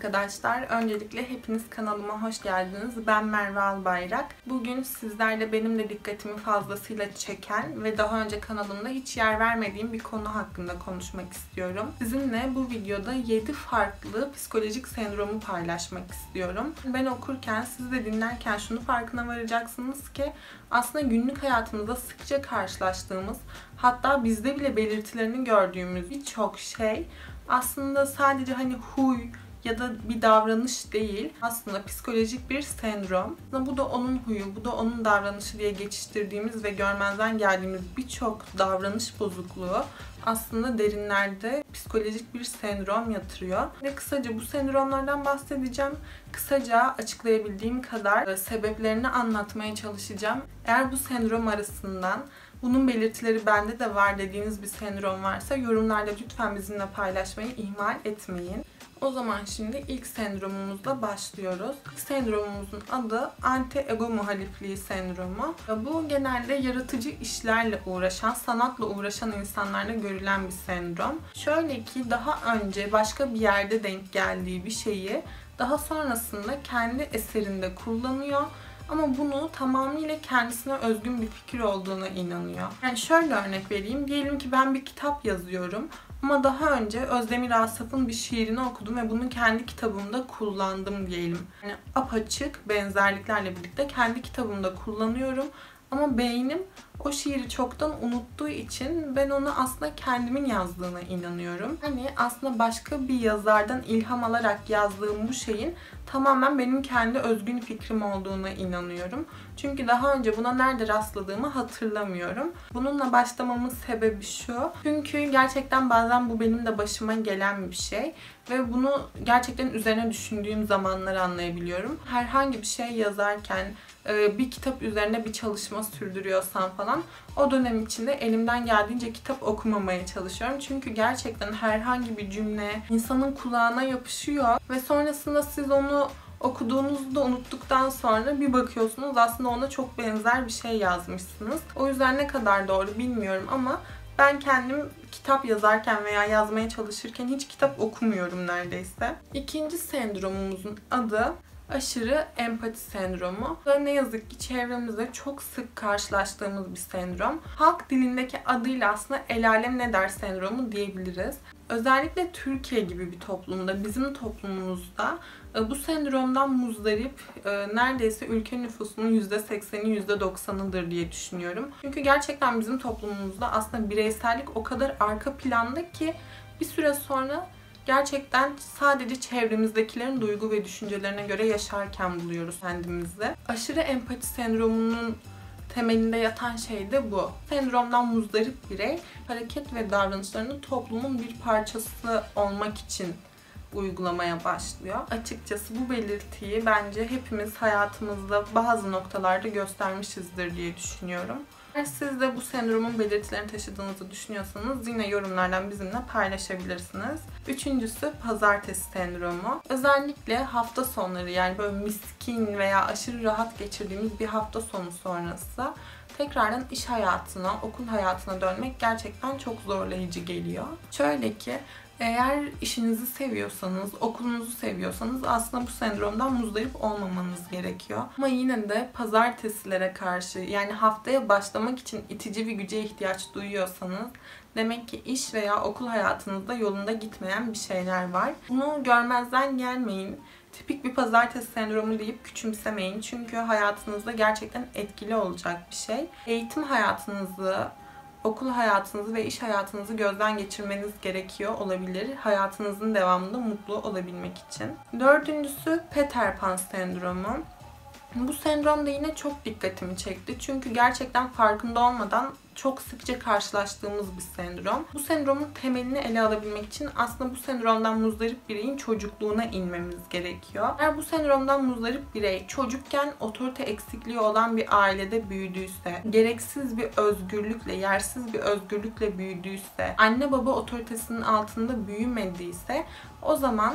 arkadaşlar. Öncelikle hepiniz kanalıma hoş geldiniz. Ben Merve Albayrak. Bugün sizlerle benim de dikkatimi fazlasıyla çeken ve daha önce kanalımda hiç yer vermediğim bir konu hakkında konuşmak istiyorum. Sizinle bu videoda 7 farklı psikolojik sendromu paylaşmak istiyorum. Ben okurken, siz de dinlerken şunu farkına varacaksınız ki aslında günlük hayatımızda sıkça karşılaştığımız, hatta bizde bile belirtilerini gördüğümüz birçok şey aslında sadece huy ya da bir davranış değil, aslında psikolojik bir sendrom. Bu da onun huyu, bu da onun davranışı diye geçiştirdiğimiz ve görmezden geldiğimiz birçok davranış bozukluğu aslında derinlerde psikolojik bir sendrom yatırıyor. Ve kısaca bu sendromlardan bahsedeceğim. Kısaca açıklayabildiğim kadar sebeplerini anlatmaya çalışacağım. Eğer bu sendrom arasından bunun belirtileri bende de var dediğiniz bir sendrom varsa yorumlarda lütfen bizimle paylaşmayı ihmal etmeyin. O zaman şimdi ilk sendromumuzla başlıyoruz. İlk sendromumuzun adı anti-ego muhalifliği sendromu. Bu genelde yaratıcı işlerle uğraşan, sanatla uğraşan insanlarda görülen bir sendrom. Şöyle ki daha önce başka bir yerde denk geldiği bir şeyi daha sonrasında kendi eserinde kullanıyor. Ama bunu tamamıyla kendisine özgün bir fikir olduğuna inanıyor. Yani şöyle örnek vereyim. Diyelim ki ben bir kitap yazıyorum. Ama daha önce Özdemir Asaf'ın bir şiirini okudum ve bunu kendi kitabımda kullandım diyelim. Yani apaçık benzerliklerle birlikte kendi kitabımda kullanıyorum. Ama beynim o şiiri çoktan unuttuğu için ben onu aslında kendimin yazdığına inanıyorum. Hani aslında başka bir yazardan ilham alarak yazdığım bu şeyin tamamen benim kendi özgün fikrim olduğuna inanıyorum. Çünkü daha önce buna nerede rastladığımı hatırlamıyorum. Bununla başlamamın sebebi şu. Çünkü gerçekten bazen bu benim de başıma gelen bir şey. Ve bunu gerçekten üzerine düşündüğüm zamanları anlayabiliyorum. Herhangi bir şey yazarken, bir kitap üzerine bir çalışma sürdürüyorsam falan o dönem içinde elimden geldiğince kitap okumamaya çalışıyorum. Çünkü gerçekten herhangi bir cümle insanın kulağına yapışıyor ve sonrasında siz onu okuduğunuzda unuttuktan sonra bir bakıyorsunuz aslında ona çok benzer bir şey yazmışsınız. O yüzden ne kadar doğru bilmiyorum ama ben kendim kitap yazarken veya yazmaya çalışırken hiç kitap okumuyorum neredeyse. İkinci sendromumuzun adı aşırı empati sendromu. Ve ne yazık ki çevremizde çok sık karşılaştığımız bir sendrom. Halk dilindeki adıyla aslında el alem ne der sendromu diyebiliriz. Özellikle Türkiye gibi bir toplumda, bizim toplumumuzda bu sendromdan muzdarip neredeyse ülke nüfusunun %80'i %90'ıdır diye düşünüyorum. Çünkü gerçekten bizim toplumumuzda aslında bireysellik o kadar arka planda ki bir süre sonra gerçekten sadece çevremizdekilerin duygu ve düşüncelerine göre yaşarken buluyoruz kendimizi. Aşırı empati sendromunun temelinde yatan şey de bu. Sendromdan muzdarip birey hareket ve davranışlarını toplumun bir parçası olmak için uygulamaya başlıyor. Açıkçası bu belirtiyi bence hepimiz hayatımızda bazı noktalarda göstermişizdir diye düşünüyorum. Eğer siz de bu sendromun belirtilerini taşıdığınızı düşünüyorsanız yine yorumlardan bizimle paylaşabilirsiniz. Üçüncüsü pazartesi sendromu. Özellikle hafta sonları, yani böyle miskin veya aşırı rahat geçirdiğimiz bir hafta sonu sonrası tekrardan iş hayatına, okul hayatına dönmek gerçekten çok zorlayıcı geliyor. Şöyle ki eğer işinizi seviyorsanız, okulunuzu seviyorsanız aslında bu sendromdan muzdarip olmamanız gerekiyor. Ama yine de pazartesilere karşı, yani haftaya başlamak için itici bir güce ihtiyaç duyuyorsanız demek ki iş veya okul hayatınızda yolunda gitmeyen bir şeyler var. Bunu görmezden gelmeyin. Tipik bir pazartesi sendromu deyip küçümsemeyin. Çünkü hayatınızda gerçekten etkili olacak bir şey. Eğitim hayatınızı, okul hayatınızı ve iş hayatınızı gözden geçirmeniz gerekiyor olabilir. Hayatınızın devamında mutlu olabilmek için. Dördüncüsü Peter Pan sendromu. Bu sendrom da yine çok dikkatimi çekti. Çünkü gerçekten farkında olmadan çok sıkça karşılaştığımız bir sendrom. Bu sendromun temelini ele alabilmek için aslında bu sendromdan muzdarip bireyin çocukluğuna inmemiz gerekiyor. Eğer bu sendromdan muzdarip birey çocukken otorite eksikliği olan bir ailede büyüdüyse, gereksiz bir özgürlükle, yersiz bir özgürlükle büyüdüyse, anne baba otoritesinin altında büyümediyse o zaman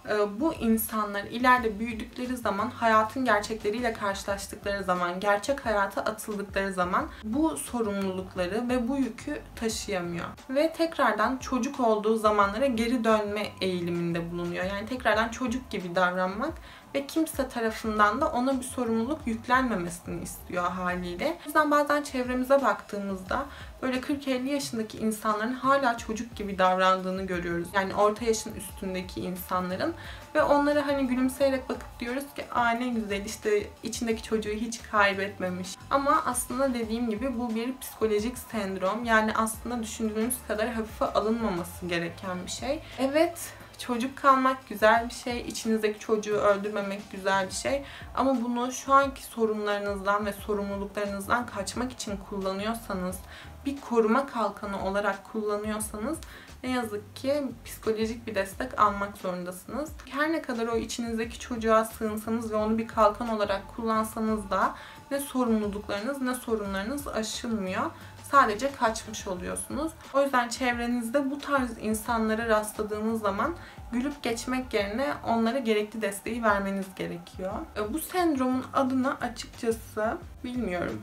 Bu insanlar ileride büyüdükleri zaman, hayatın gerçekleriyle karşılaştıkları zaman, gerçek hayata atıldıkları zaman bu sorumlulukları ve bu yükü taşıyamıyor. Ve tekrardan çocuk olduğu zamanlara geri dönme eğiliminde bulunuyor. Yani tekrardan çocuk gibi davranmak ve kimse tarafından da ona bir sorumluluk yüklenmemesini istiyor haliyle. O yüzden bazen çevremize baktığımızda böyle 40-50 yaşındaki insanların hala çocuk gibi davrandığını görüyoruz. Yani orta yaşın üstündeki insanların ve onlara hani gülümseyerek bakıp diyoruz ki aa ne güzel işte içindeki çocuğu hiç kaybetmemiş. Ama aslında dediğim gibi bu bir psikolojik sendrom. Yani aslında düşündüğümüz kadar hafife alınmaması gereken bir şey. Evet, çocuk kalmak güzel bir şey, içinizdeki çocuğu öldürmemek güzel bir şey. Ama bunu şu anki sorunlarınızdan ve sorumluluklarınızdan kaçmak için kullanıyorsanız, bir koruma kalkanı olarak kullanıyorsanız ne yazık ki psikolojik bir destek almak zorundasınız. Her ne kadar o içinizdeki çocuğa sığınsanız ve onu bir kalkan olarak kullansanız da ne sorumluluklarınız ne sorunlarınız aşılmıyor. Sadece kaçmış oluyorsunuz. O yüzden çevrenizde bu tarz insanlara rastladığınız zaman gülüp geçmek yerine onlara gerekli desteği vermeniz gerekiyor. Bu sendromun adını açıkçası bilmiyorum.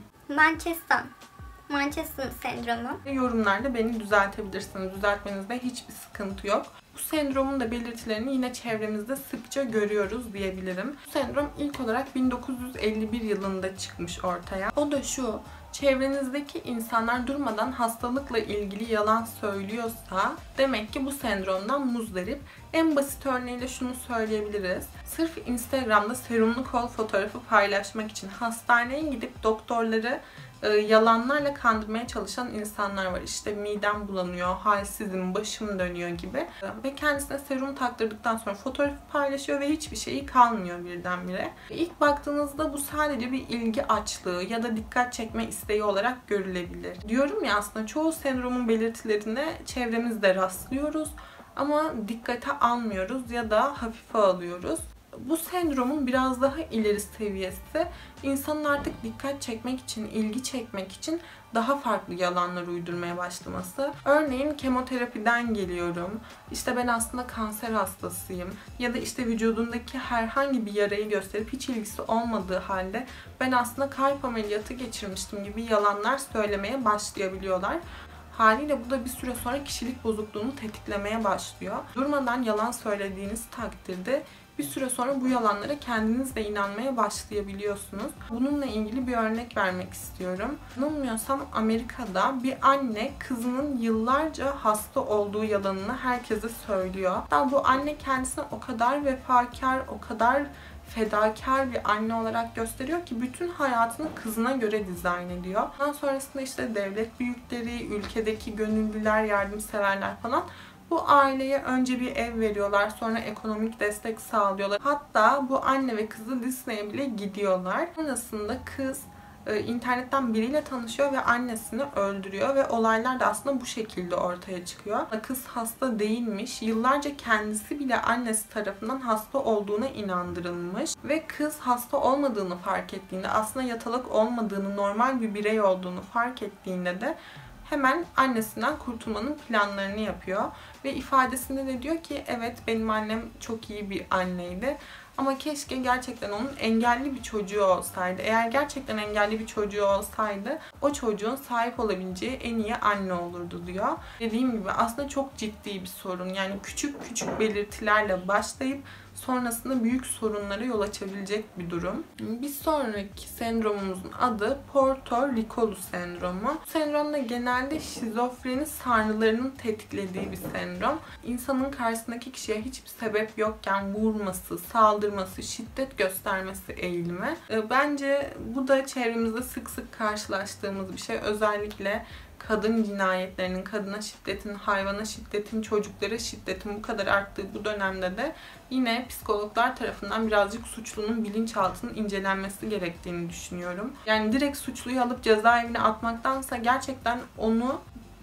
Manchester sendromu. Yorumlarda beni düzeltebilirsiniz. Düzeltmenizde hiçbir sıkıntı yok. Bu sendromun da belirtilerini yine çevremizde sıkça görüyoruz diyebilirim. Bu sendrom ilk olarak 1951 yılında çıkmış ortaya. O da şu: çevrenizdeki insanlar durmadan hastalıkla ilgili yalan söylüyorsa demek ki bu sendromdan muzdarip. En basit örneğiyle şunu söyleyebiliriz. Sırf Instagram'da serumlu kol fotoğrafı paylaşmak için hastaneye gidip doktorları yalanlarla kandırmaya çalışan insanlar var. İşte midem bulanıyor, halsizim, başım dönüyor gibi. Ve kendisine serum taktırdıktan sonra fotoğrafı paylaşıyor ve hiçbir şeyi kalmıyor birdenbire. İlk baktığınızda bu sadece bir ilgi açlığı ya da dikkat çekme isteği olarak görülebilir. Diyorum ya, aslında çoğu sendromun belirtilerine çevremizde rastlıyoruz ama dikkate almıyoruz ya da hafife alıyoruz. Bu sendromun biraz daha ileri seviyesi, insanın artık dikkat çekmek için, ilgi çekmek için daha farklı yalanlar uydurmaya başlaması. Örneğin kemoterapiden geliyorum, işte ben aslında kanser hastasıyım ya da işte vücudundaki herhangi bir yarayı gösterip hiç ilgisi olmadığı halde ben aslında kalp ameliyatı geçirmiştim gibi yalanlar söylemeye başlayabiliyorlar. Haliyle bu da bir süre sonra kişilik bozukluğunu tetiklemeye başlıyor. Durmadan yalan söylediğiniz takdirde bir süre sonra bu yalanlara kendiniz de inanmaya başlayabiliyorsunuz. Bununla ilgili bir örnek vermek istiyorum. Yanılmıyorsam Amerika'da bir anne kızının yıllarca hasta olduğu yalanını herkese söylüyor. Hatta bu anne kendisini o kadar vefakar, o kadar fedakar bir anne olarak gösteriyor ki bütün hayatını kızına göre dizayn ediyor. Ondan sonrasında işte devlet büyükleri, ülkedeki gönüllüler, yardımseverler falan bu aileye önce bir ev veriyorlar, sonra ekonomik destek sağlıyorlar. Hatta bu anne ve kızı Disney'e bile gidiyorlar. Sonrasında kız internetten biriyle tanışıyor ve annesini öldürüyor ve olaylar da aslında bu şekilde ortaya çıkıyor. Kız hasta değilmiş. Yıllarca kendisi bile annesi tarafından hasta olduğuna inandırılmış ve kız hasta olmadığını fark ettiğinde, aslında yatalak olmadığını, normal bir birey olduğunu fark ettiğinde de hemen annesinden kurtulmanın planlarını yapıyor. Ve ifadesinde de diyor ki evet, benim annem çok iyi bir anneydi. Ama keşke gerçekten onun engelli bir çocuğu olsaydı. Eğer gerçekten engelli bir çocuğu olsaydı o çocuğun sahip olabileceği en iyi anne olurdu diyor. Dediğim gibi aslında çok ciddi bir sorun. Yani küçük küçük belirtilerle başlayıp sonrasında büyük sorunlara yol açabilecek bir durum. Bir sonraki sendromumuzun adı Porto Ricolu sendromu. Bu sendromda genelde şizofreni sarnılarının tetiklediği bir sendrom. İnsanın karşısındaki kişiye hiçbir sebep yokken vurması, saldırması, şiddet göstermesi eğilimi. Bence bu da çevremizde sık sık karşılaştığımız bir şey. Özellikle kadın cinayetlerinin, kadına şiddetin, hayvana şiddetin, çocuklara şiddetin bu kadar arttığı bu dönemde de yine psikologlar tarafından birazcık suçlunun bilinçaltının incelenmesi gerektiğini düşünüyorum. Yani direkt suçluyu alıp cezaevine atmaktansa gerçekten onu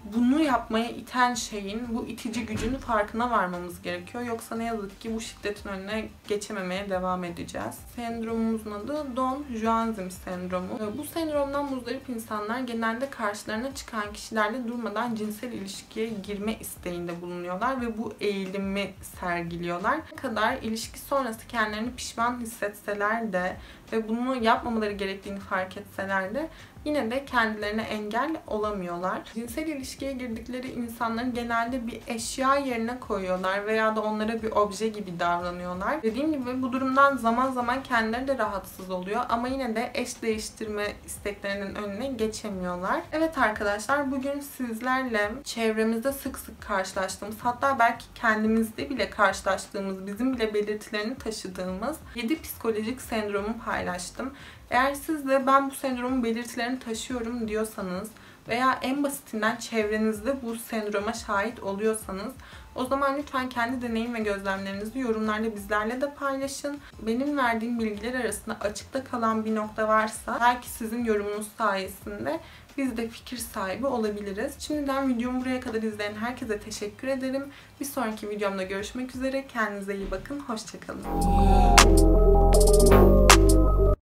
bunu yapmaya iten şeyin, bu itici gücün farkına varmamız gerekiyor. Yoksa ne yazık ki bu şiddetin önüne geçememeye devam edeceğiz. Sendromumuzun adı Don Juan sendromu. Bu sendromdan muzdarip insanlar genelde karşılarına çıkan kişilerle durmadan cinsel ilişkiye girme isteğinde bulunuyorlar ve bu eğilimi sergiliyorlar. Ne kadar ilişki sonrası kendilerini pişman hissetseler de ve bunu yapmamaları gerektiğini fark etseler de yine de kendilerine engel olamıyorlar. Cinsel ilişkiye girdikleri insanları genelde bir eşya yerine koyuyorlar veya da onlara bir obje gibi davranıyorlar. Dediğim gibi bu durumdan zaman zaman kendileri de rahatsız oluyor ama yine de eş değiştirme isteklerinin önüne geçemiyorlar. Evet arkadaşlar, bugün sizlerle çevremizde sık sık karşılaştığımız, hatta belki kendimizde bile karşılaştığımız, bizim bile belirtilerini taşıdığımız 7 psikolojik sendromu paylaştım. Eğer siz de ben bu sendromun belirtilerini taşıyorum diyorsanız veya en basitinden çevrenizde bu sendroma şahit oluyorsanız o zaman lütfen kendi deneyim ve gözlemlerinizi yorumlarda bizlerle de paylaşın. Benim verdiğim bilgiler arasında açıkta kalan bir nokta varsa belki sizin yorumunuz sayesinde biz de fikir sahibi olabiliriz. Şimdiden videomu buraya kadar izleyen herkese teşekkür ederim. Bir sonraki videomda görüşmek üzere. Kendinize iyi bakın. Hoşça kalın.